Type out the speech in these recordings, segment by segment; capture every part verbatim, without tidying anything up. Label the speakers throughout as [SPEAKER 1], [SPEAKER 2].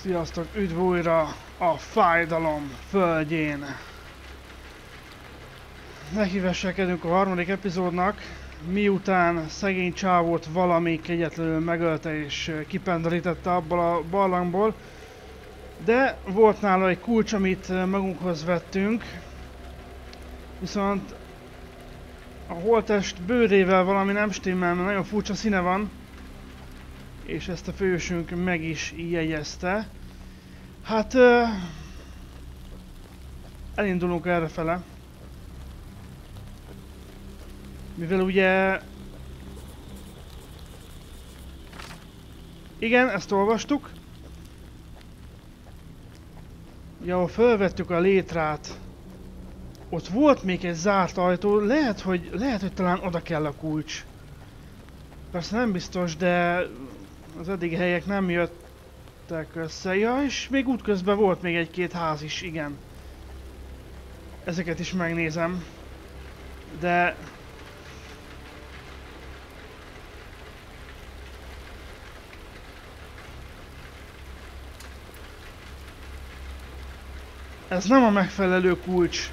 [SPEAKER 1] Sziasztok, üdv újra a fájdalom földjén! Nekiveselkedünk a harmadik epizódnak, miután szegény csávót valami kegyetlenül megölte és kipenderítette abból a barlangból. De volt nála egy kulcs, amit magunkhoz vettünk. Viszont a holttest bőrével valami nem stimmel, mert nagyon furcsa színe van. És ezt a fősünk meg is jegyezte. Hát... Uh, elindulunk errefele. Mivel ugye... Igen, ezt olvastuk. Ugye, ahol felvettük a létrát, ott volt még egy zárt ajtó, lehet, hogy, lehet, hogy talán oda kell a kulcs. Persze nem biztos, de az eddigi helyek nem jöttek össze. Ja, és még útközben volt még egy-két ház is, igen. Ezeket is megnézem. De... ez nem a megfelelő kulcs.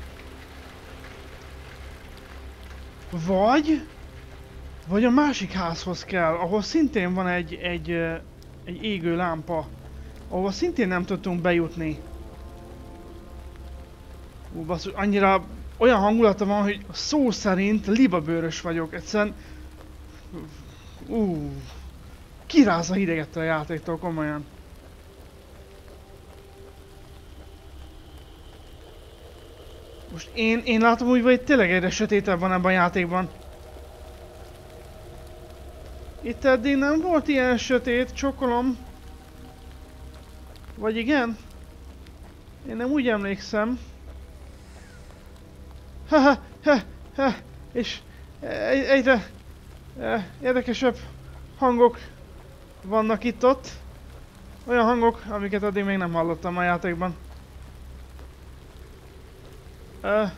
[SPEAKER 1] Vagy... Vagy a másik házhoz kell, ahol szintén van egy, egy, egy égő lámpa. Ahol szintén nem tudtunk bejutni. Ú, basszus, annyira olyan hangulata van, hogy szó szerint libabőrös vagyok. Egyszerűen... Ú, kiráz a hideget a játéktól, komolyan. Most én, én látom úgy, hogy tényleg egyre sötétebb van ebben a játékban. Itt eddig nem volt ilyen sötét, csokolom. Vagy igen? Én nem úgy emlékszem. Haha, ha, ha, és egy, egyre e, érdekesebb hangok vannak itt-ott. Olyan hangok, amiket eddig még nem hallottam a játékban. E,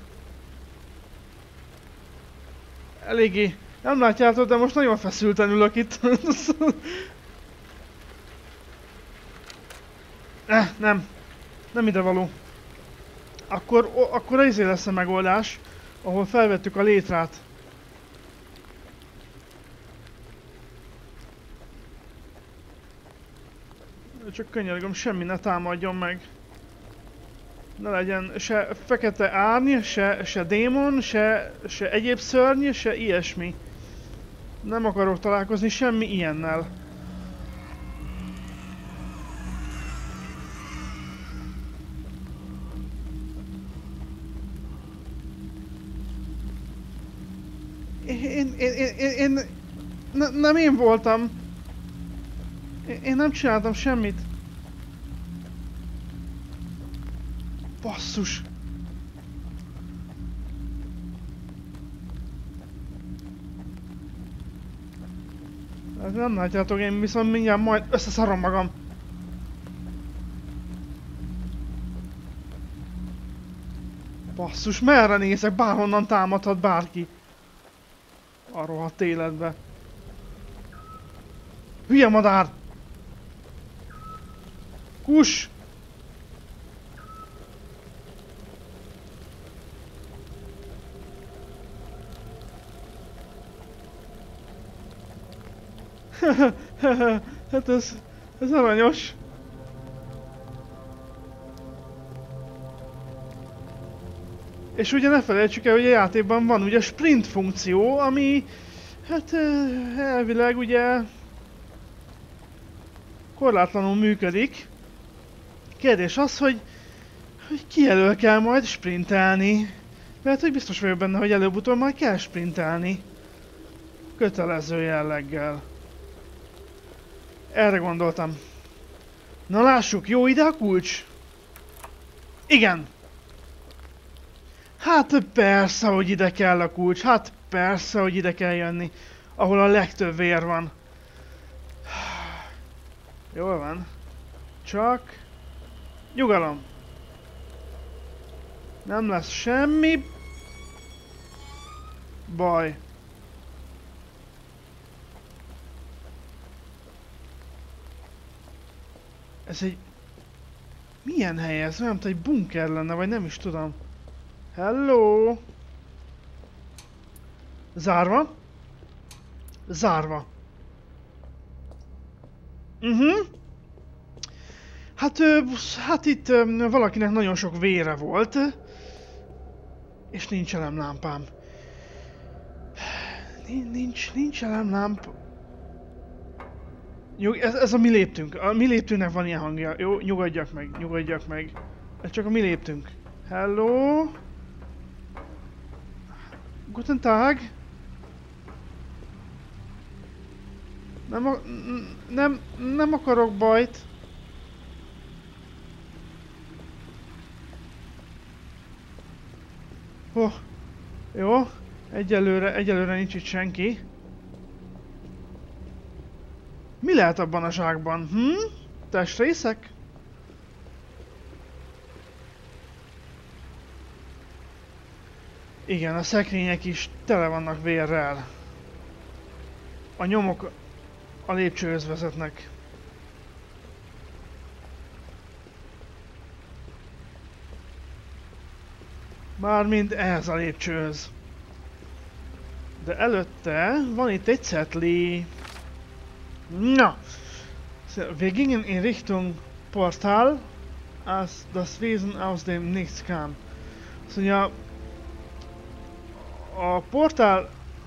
[SPEAKER 1] eléggé... Nem látjátok, de most nagyon feszülten ülök itt. eh, nem. Nem idevaló. Akkor, o, akkor ezért lesz a megoldás, ahol felvettük a létrát. Csak könyörgöm, semmi ne támadjon meg. Ne legyen se fekete árny, se, se démon, se, se egyéb szörny, se ilyesmi. Nem akarok találkozni semmi ilyennel. Én... én... én... én... én ne, nem én voltam. Én, én nem csináltam semmit. Basszus. Nem látjátok, én viszont mindjárt majd összeszarom magam. Basszus, merre nézek? Bárhonnan támadhat bárki. A rohadt életbe. Hülye madár! Kus! Hát ez... ez aranyos. És ugye ne felejtsük el, hogy a játékban van ugye sprint funkció, ami... hát elvileg ugye... korlátlanul működik. Kérdés az, hogy... hogy ki elől kell majd sprintelni. Mert hogy biztos vagyok benne, hogy előbb-utóbb majd kell sprintelni. Kötelező jelleggel. Erre gondoltam. Na lássuk, jó ide a kulcs? Igen. Hát persze, hogy ide kell a kulcs. Hát persze, hogy ide kell jönni. Ahol a legtöbb vér van. Jól van. Csak... nyugalom. Nem lesz semmi... baj. Ez egy... Milyen hely ez? Olyan, mint egy bunker lenne, vagy nem is tudom. Hello! Zárva? Zárva. Mhm. Uh-huh. Hát, ö, hát itt ö, valakinek nagyon sok vére volt. És nincs elemlámpám. Nincs, nincs elemlámpa. Jó, ez, ez a mi léptünk. A mi léptünknek van ilyen hangja. Jó, nyugodjak meg, nyugodjak meg. Ez csak a mi léptünk. Hello? Guten Tag? Nem, a, nem, nem akarok bajt. Oh, jó, egyelőre, egyelőre nincs itt senki. Mi lehet abban a zsákban? Hm? Testrészek? Igen, a szekrények is tele vannak vérrel. A nyomok a lépcsőhöz vezetnek. Mármint ehhez a lépcsőhöz. De előtte van itt egy cetli. Na! Wir gingen in Richtung Portal, als das Wesen aus dem Nichts kam. Azt mondja, a portál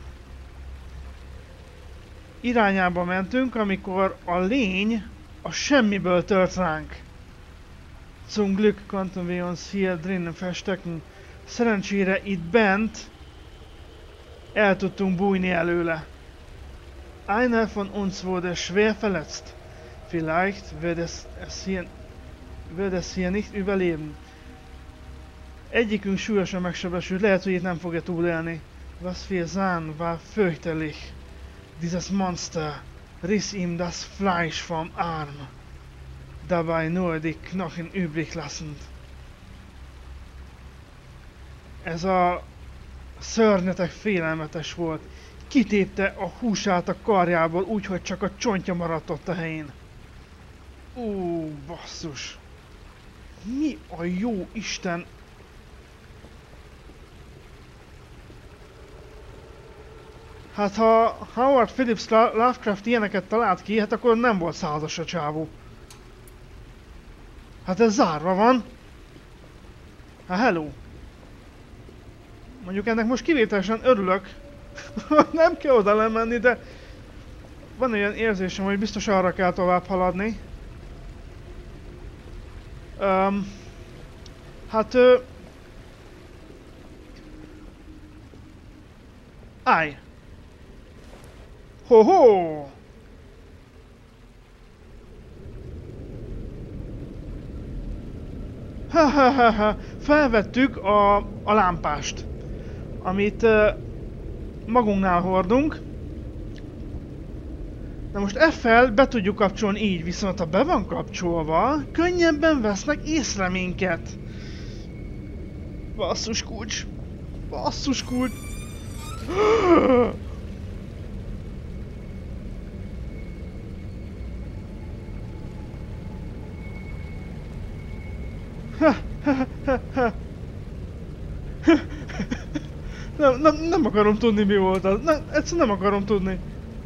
[SPEAKER 1] irányába mentünk, amikor a lény a semmiből tört ránk. Zum Glück konnten wir uns hier drinnen verstecken. Szerencsére itt bent el tudtunk bújni előle. Einer von uns wurde schwer verletzt. Vielleicht wird es, es hier, wird es hier nicht überleben. Egyikünk súlyosan megsebesült, lehet, hogy itt nem fogja túlélni. Was wir sahen, war fürchterlich. Dieses Monster riss ihm das Fleisch vom Arm, dabei nur die Knochen übrig lassend. Ez a szörnyetek félelmetes volt. Kitépte a húsát a karjából úgy, hogy csak a csontja maradt ott a helyén. Ú, basszus. Mi a jó Isten? Hát ha Howard Phillips Lovecraft ilyeneket talált ki, hát akkor nem volt százas a csávó. Hát ez zárva van. Hát hello. Mondjuk ennek most kivételesen örülök. Nem kell oda lemenni, de van olyan érzésem, hogy biztos arra kell tovább haladni. Um, hát... Ö... Állj! Ho-ho! Ha-ha-ha-ha! Felvettük a, a lámpást, amit uh, magunknál hordunk. Na most F-fel be tudjuk kapcsolni így, viszont ha be van kapcsolva, könnyebben vesznek észre minket. Basszus kulcs! Basszus kulcs! nem, nem, nem akarom tudni, mi volt az. Nem, egyszerűen nem akarom tudni.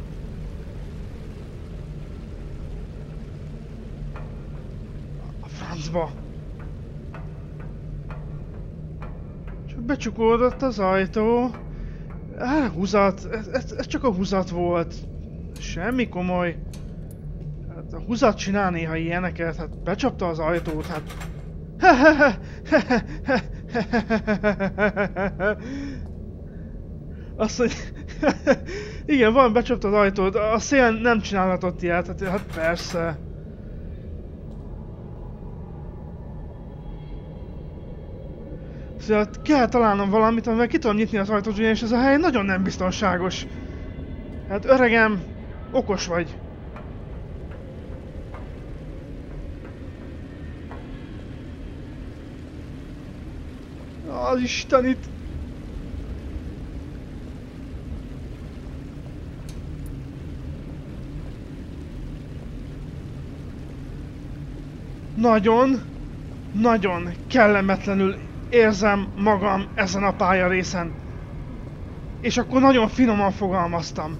[SPEAKER 1] A francba. Csak becsukódott az ajtó. Á, húzat. Ez, ez, ez csak a húzat volt. Semmi komoly. Hát a húzat csinál néha ilyeneket. Hát becsapta az ajtót. Hát... Azt mondja... Igen, van, becsapta az ajtót. A szél nem csinálhatott ilyet. Hát, hát persze. Szóval kell találnom valamit, amivel ki tudom nyitni az ajtót, ugyanis ez a hely nagyon nem biztonságos. Hát öregem, okos vagy. Az Isten itt! nagyon, nagyon kellemetlenül érzem magam ezen a pályarészen. És akkor nagyon finoman fogalmaztam.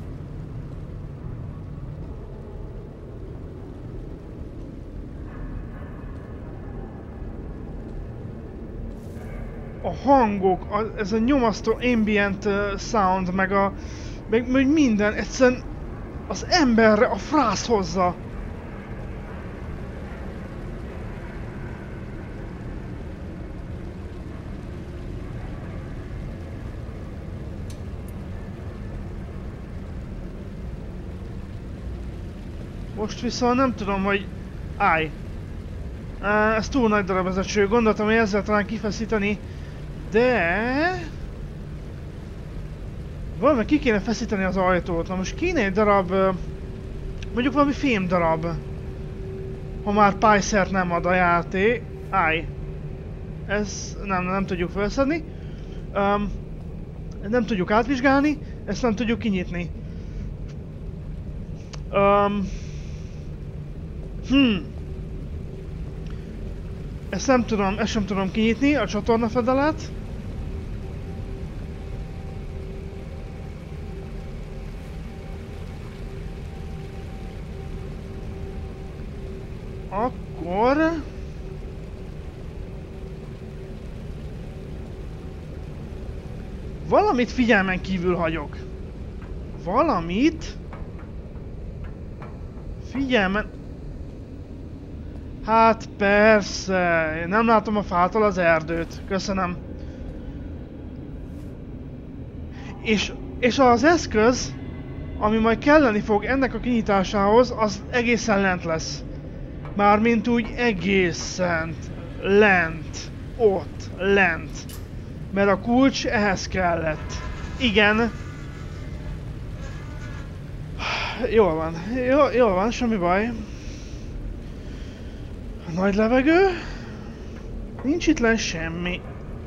[SPEAKER 1] A hangok, a, ez a nyomasztó ambient uh, sound, meg a... Meg, meg minden, egyszerűen az emberre a frász hozza. Most viszont nem tudom, hogy... Állj! Uh, ez túl nagy darab ez a cső, gondoltam, hogy ezzel talán kifeszíteni, de... Valami ki kéne feszíteni az ajtót. Na most kéne egy darab... Uh, mondjuk valami fém darab. Ha már pályszert nem ad a játék. Állj! Ez nem, nem tudjuk felszedni. Um, nem tudjuk átvizsgálni, ezt nem tudjuk kinyitni. Um, Hmm. Ezt nem tudom, ezt sem tudom kinyitni, a csatornafedelet. Akkor... Valamit figyelmen kívül hagyok. Valamit... Figyelmen... Hát persze, én nem látom a fától az erdőt. Köszönöm. És, és az eszköz, ami majd kelleni fog ennek a kinyitásához, az egészen lent lesz. Mármint úgy egészen lent. Ott, lent. Mert a kulcs ehhez kellett. Igen. Jól van, jól, jól van, semmi baj. Nagy levegő. Nincs itt len semmi.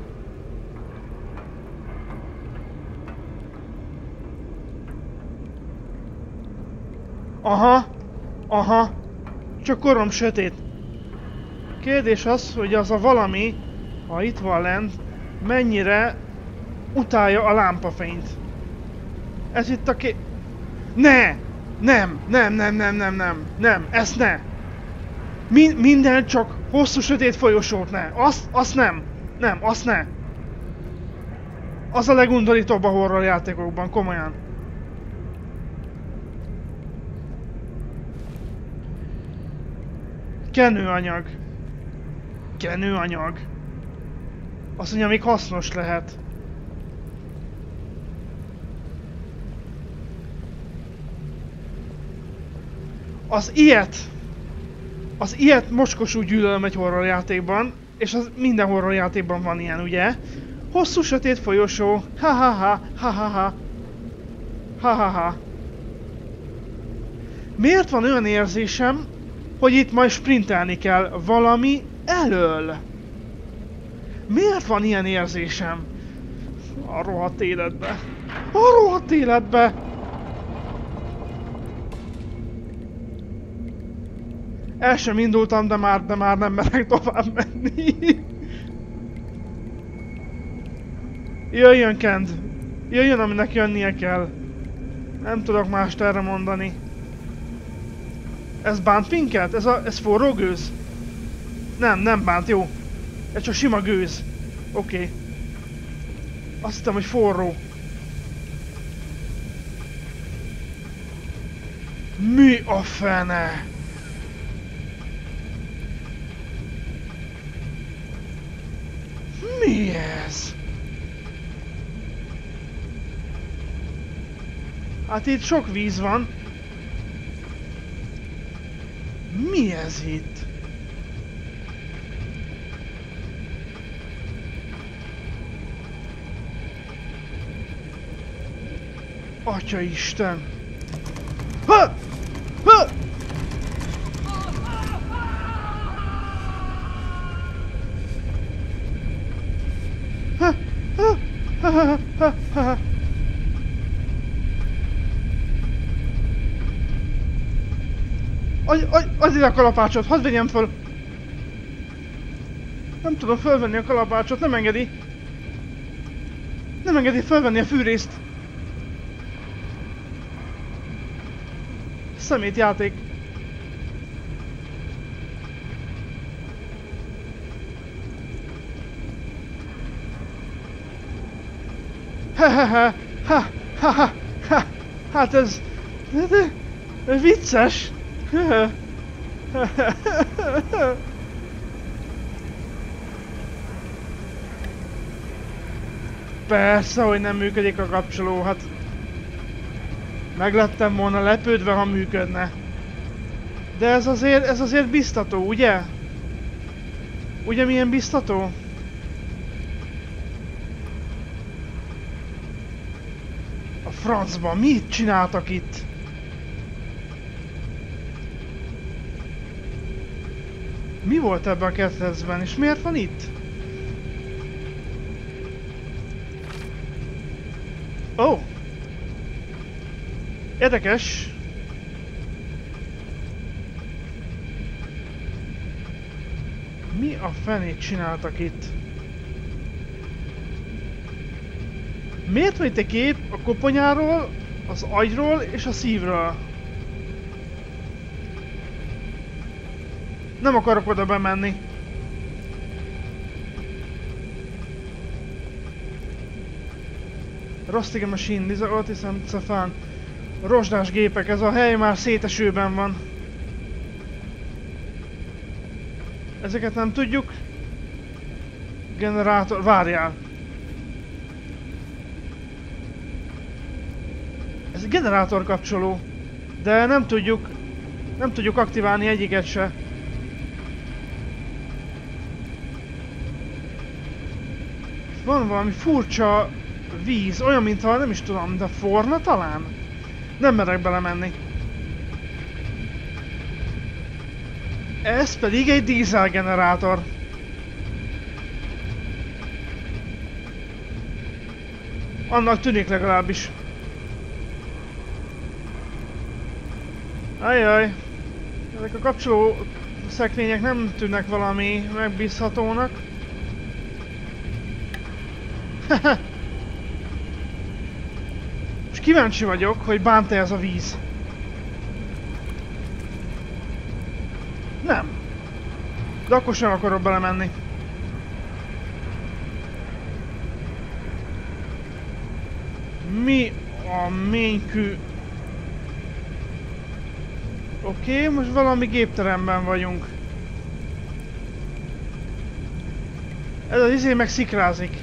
[SPEAKER 1] Aha. Aha. Csak korom sötét. Kérdés az, hogy az a valami, ha itt van lent, mennyire utálja a lámpafényt. Ez itt a ké... Ne! Nem! Nem, nem, nem, nem, nem! Nem! Ezt ne! Min minden csak hosszú sötét folyosót ne! Azt, azt nem! Nem, azt ne! Az a legundorítóbb a horror játékokban, komolyan. Kenőanyag. Kenőanyag. Azt mondja, még hasznos lehet. Az ilyet, az ilyet mocskosú gyűlölöm egy horror játékban, és az minden horror játékban van ilyen, ugye? Hosszú sötét folyosó, ha-ha-ha, ha-ha-ha, ha-ha-ha. Miért van olyan érzésem, hogy itt majd sprintelni kell valami elől? Miért van ilyen érzésem? A rohadt életbe. A rohadt életbe! El sem indultam, de már, de már nem merek tovább menni. Jöjjön, Kend! Jöjjön, aminek jönnie kell. Nem tudok mást erre mondani. Ez bánt minket? Ez, a, ez forró gőz? Nem, nem bánt, jó. Ez csak sima gőz. Oké. Okay. Azt hittem, hogy forró. Mi a fene? Mi ez? Hát itt sok víz van. Mi ez itt? Atya Isten! Ha! Ha! Ha! Ha! Ha! Ha! Ha! Ha! Adj, adj, adj ide a kalapácsot, hadd vegyem föl! Nem tudom fölvenni a kalapácsot, nem engedi. Nem engedi fölvenni a fűrészt. Szemétjáték. Ha ha ha ha ha ha ha. Hát ez... ez, ez vicces. Persze, hogy nem működik a kapcsoló, hát... Meg lettem volna lepődve, ha működne. De ez azért, ez azért biztató, ugye? Ugye milyen biztató? A francban mit csináltak itt? Mi volt ebben a ketrecben, és miért van itt? Ó! Oh. Érdekes. Mi a fenét csináltak itt? Miért van itt egy kép a koponyáról, az agyról és a szívről? Nem akarok oda bemenni. Rusting a machine, these are autism, Cefán. Rozsdás gépek, ez a hely már szétesőben van. Ezeket nem tudjuk. Generátor, várjál. Ez egy generátor kapcsoló. De nem tudjuk, nem tudjuk aktiválni egyiket se. Van valami furcsa víz, olyan mintha nem is tudom, de forna talán? Nem merek belemenni. Ez pedig egy dízelgenerátor. Annak tűnik legalábbis. Ajjaj. Ezek a kapcsoló szekrények nem tűnnek valami megbízhatónak. És kíváncsi vagyok, hogy bánt-e ez a víz. Nem. De akkor sem akarok belemenni. Mi a ménykű? Oké, okay, most valami gépteremben vagyunk. Ez az izé meg szikrázik.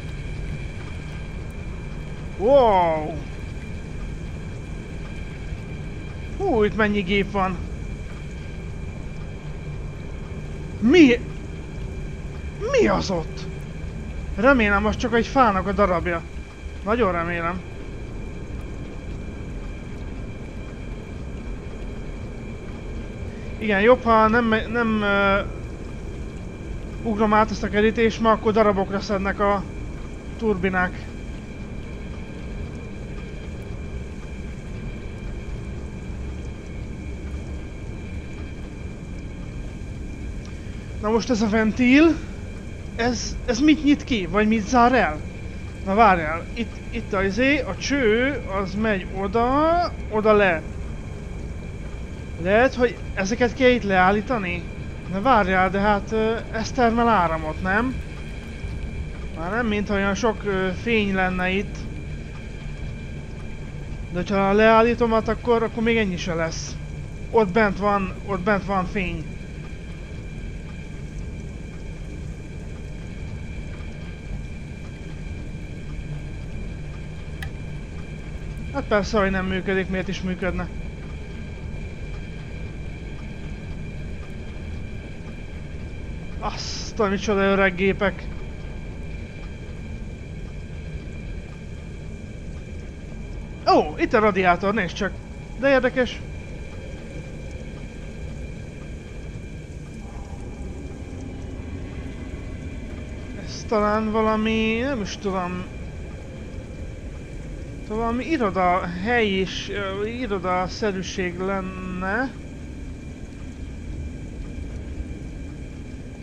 [SPEAKER 1] Wow! Hú, itt mennyi gép van. Mi? Mi az ott? Remélem, az csak egy fának a darabja. Nagyon remélem. Igen, jobb, ha nem, nem uh, ugrom át ezt a kerítést, ma akkor darabokra szednek a turbinák. Na most ez a ventil, ez, ez mit nyit ki? Vagy mit zár el? Na várjál, itt, itt az izé, a cső, az megy oda, oda le. Lehet, hogy ezeket kell itt leállítani? Na várjál, de hát ez termel áramot, nem? Már nem, mintha olyan sok fény lenne itt. De ha leállítomat, akkor, akkor még ennyi se lesz. Ott bent van, ott bent van fény. Hát persze, hogy nem működik, miért is működne? Azt a micsoda öreg gépek. Ó, itt a radiátor, nézd csak. De érdekes. Ez talán valami, nem is tudom. Valami iroda, hely és uh, iroda-szerűség lenne.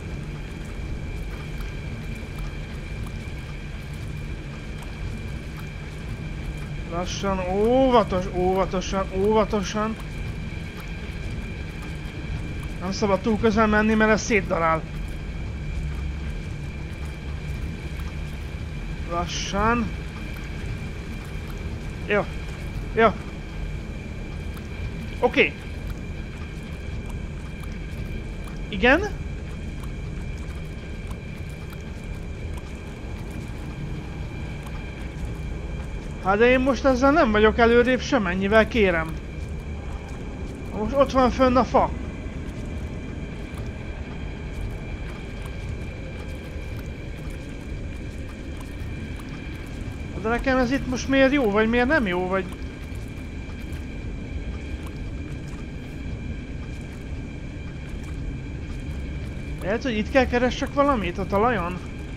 [SPEAKER 1] Lassan, óvatos, óvatosan, óvatosan. Nem szabad túl közel menni, mert ez szétdarál. Lassan. Jó. Jó. Oké. Okay. Igen? Hát de én most ezzel nem vagyok előrébb semennyivel, kérem. Most ott van fönn a fa. De nekem ez itt most miért jó, vagy miért nem jó, vagy... Lehet, hogy itt kell keressek valamit a talajon?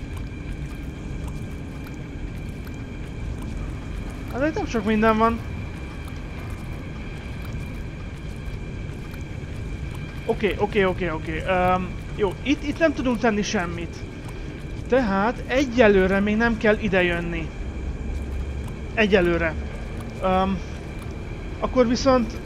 [SPEAKER 1] Hát itt nem sok minden van. Oké, oké, oké, oké. Jó, itt, itt nem tudunk tenni semmit. Tehát egyelőre még nem kell idejönni. Egyelőre. Um, akkor viszont...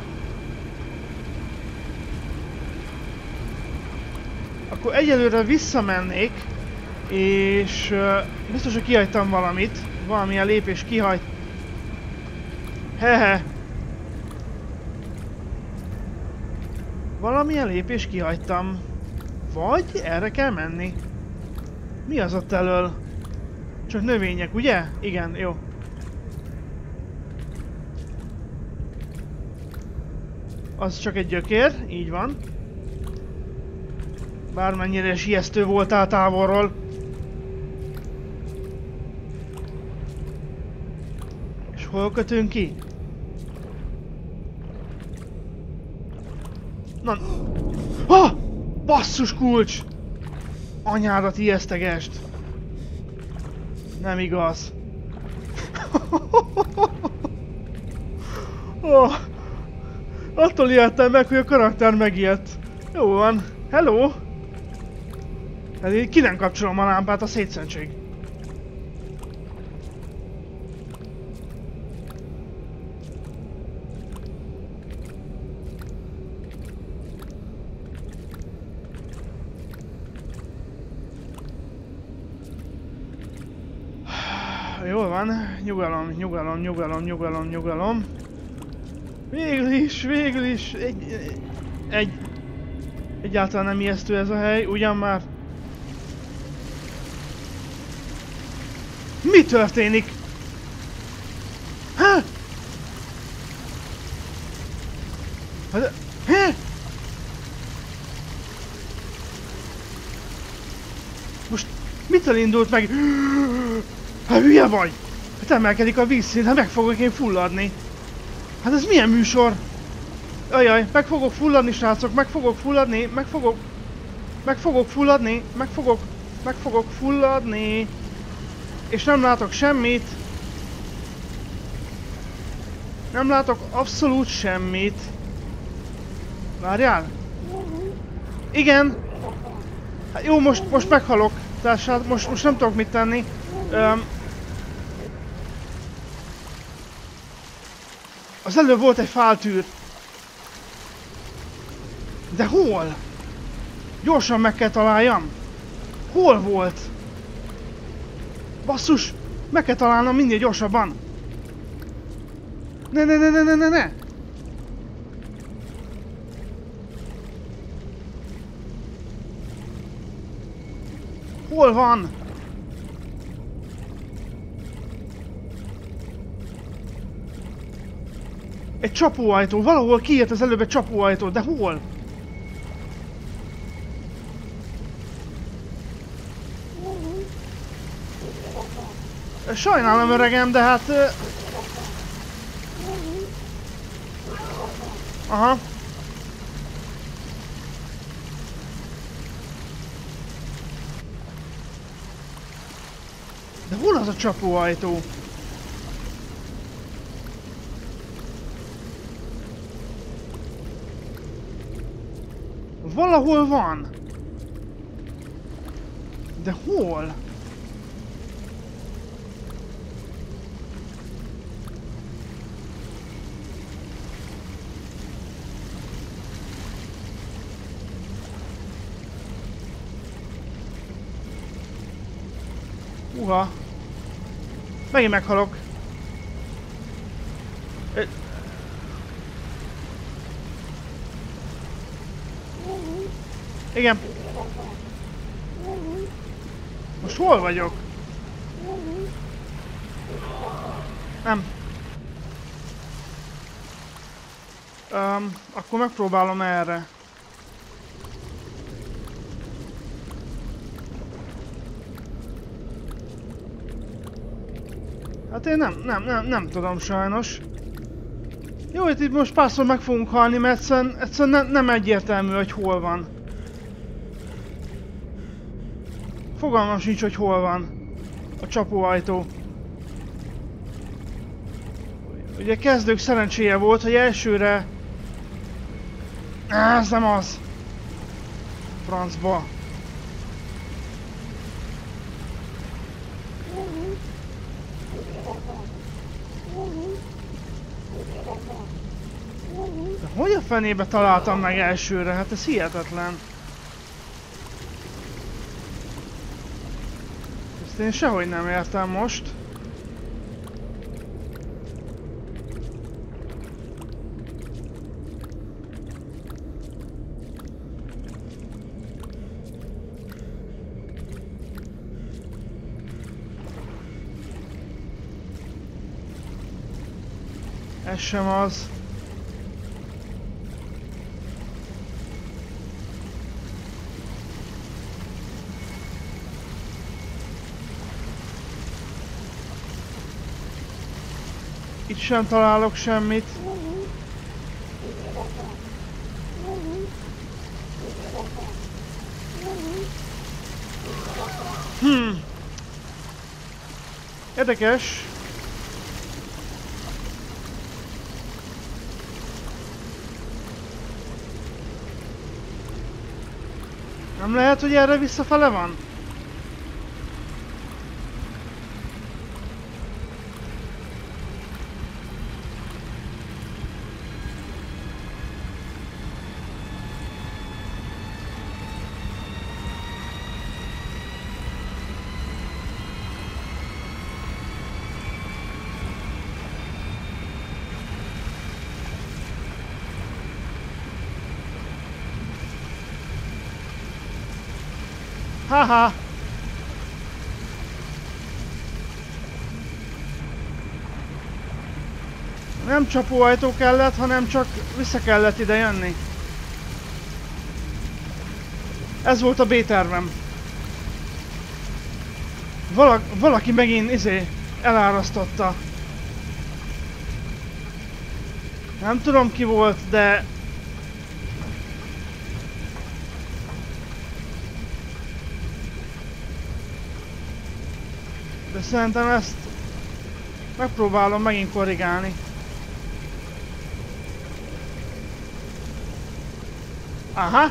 [SPEAKER 1] Akkor egyelőre visszamennék, és uh, biztos, hogy kihagytam valamit. Valamilyen lépés kihagy... Hehe. Valamilyen lépés kihagytam. Vagy erre kell menni. Mi az ott elől? Csak növények, ugye? Igen, jó. Az csak egy gyökér, így van. Bármennyire is ijesztő voltál távolról. És hol kötünk ki? Na... Ah! Basszus kulcs! Anyádat ijesztegest! Nem igaz. Oh, attól ijedtem meg, hogy a karakter megijedt. Jó van. Hello! Hát én ki nem kapcsolom a lámpát, a szétszentség. Jól van, nyugalom, nyugalom, nyugalom, nyugalom, nyugalom. Végül is, végül is, egy, egy, egyáltalán nem ijesztő ez a hely, ugyan már. Mi történik? Há? Hát, hé? Most mitől indult meg? Hát hülye vagy! Hát emelkedik a vízszint, hát meg fogok én fulladni. Hát ez milyen műsor? Ajaj, meg fogok fulladni, srácok, meg fogok fulladni, meg fogok... Meg fogok fulladni, meg fogok... Meg fogok fulladni. És nem látok semmit. Nem látok abszolút semmit. Várjál? Igen! Hát jó, most, most meghalok. Tehát most, most nem tudok mit tenni. Um, az előbb volt egy fáltűr. De hol? Gyorsan meg kell találjam. Hol volt? Basszus! Meg kell találnom minél gyorsabban. Ne ne ne ne ne ne ne! Hol van? Egy csapóajtó, valahol kiért az előbb egy csapóajtó, de hol? Sajnálom öregem, de hát... Uh... Aha. De hol az a csapóajtó? Valahol van. De hol? Uha. Megint meghalok. Ö... Igen. Most hol vagyok? Nem. Um, akkor megpróbálom erre. Hát én nem, nem, nem, nem tudom sajnos. Jó, itt, itt most párszor meg fogunk halni, mert egyszerűen, egyszerűen ne, nem egyértelmű, hogy hol van. Fogalmam sincs, hogy hol van a csapóajtó. Ugye kezdők szerencséje volt, hogy elsőre... Á, ez nem az! Francba. De hogy a fenébe találtam meg elsőre? Hát ez hihetetlen. Ezt én sehogy nem értem most. Ez sem az. Itt sem találok semmit. Hmm. Érdekes. Nem lehet, hogy erre visszafele van? Haha! Nem csapóajtó kellett, hanem csak vissza kellett ide jönni. Ez volt a B-tervem. Vala, valaki megint izé elárasztotta. Nem tudom ki volt, de... De szerintem ezt megpróbálom megint korrigálni. Aha!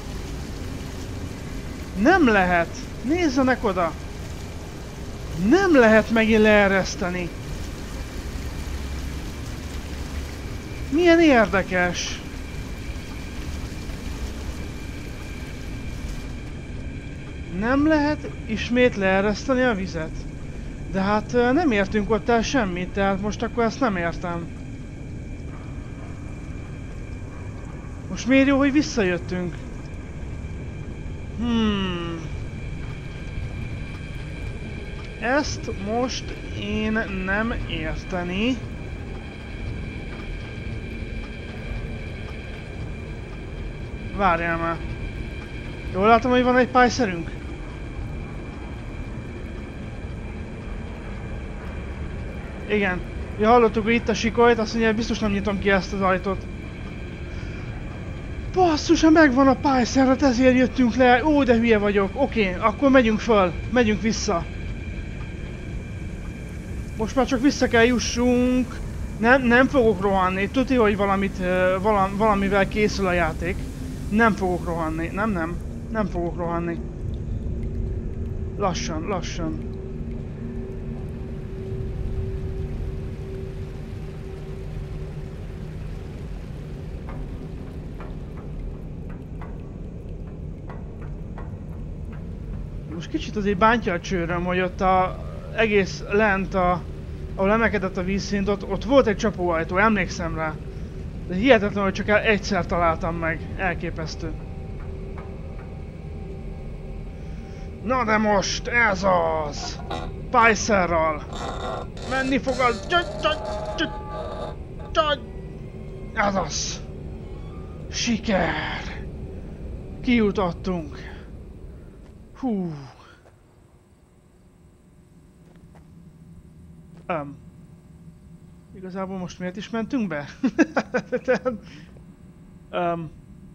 [SPEAKER 1] Nem lehet! Nézzenek oda! Nem lehet megint leereszteni! Milyen érdekes! Nem lehet ismét leereszteni a vizet? De hát nem értünk ott el semmit, tehát most akkor ezt nem értem. Most miért jó, hogy visszajöttünk? Hmm. Ezt most én nem érteni. Várjál már. Jól látom, hogy van egy pályszerünk? Igen. Ja, hallottuk, hogy itt a sikolyt, azt mondja, biztos nem nyitom ki ezt az ajtót. Basszus, megvan a pályszerlet, ezért jöttünk le. Ó, de hülye vagyok. Oké, akkor megyünk föl. Megyünk vissza. Most már csak vissza kell jussunk. Nem, nem fogok rohanni. Tuti, hogy valamit, valam, valamivel készül a játék. Nem fogok rohanni. Nem, nem. Nem fogok rohanni. Lassan, lassan. Most kicsit azért bántja a csőröm, hogy ott a egész lent, a, ahol emelkedett a vízszint, ott, ott volt egy csapóajtó, emlékszem rá. De hihetetlen, hogy csak el egyszer találtam meg. Elképesztő. Na de most ez az! Pályszerral! Menni fog az... Ez az! Siker! Kijutottunk! Hú! Um, igazából most miért is mentünk be? um,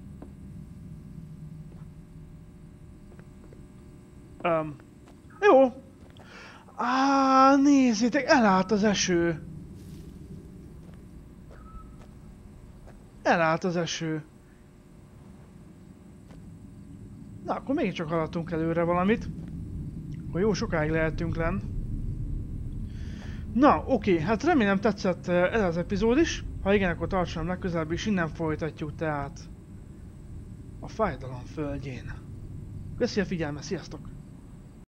[SPEAKER 1] um, jó. Á, nézzétek, elállt az eső. Elállt az eső. Na, akkor mégiscsak haladtunk előre valamit. Akkor jó sokáig lehetünk lenn. Na, oké, hát remélem tetszett ez az epizód is. Ha igen, akkor tartsanak legközelebb is, innen folytatjuk tehát a fájdalom földjén. Köszi a figyelmet, sziasztok!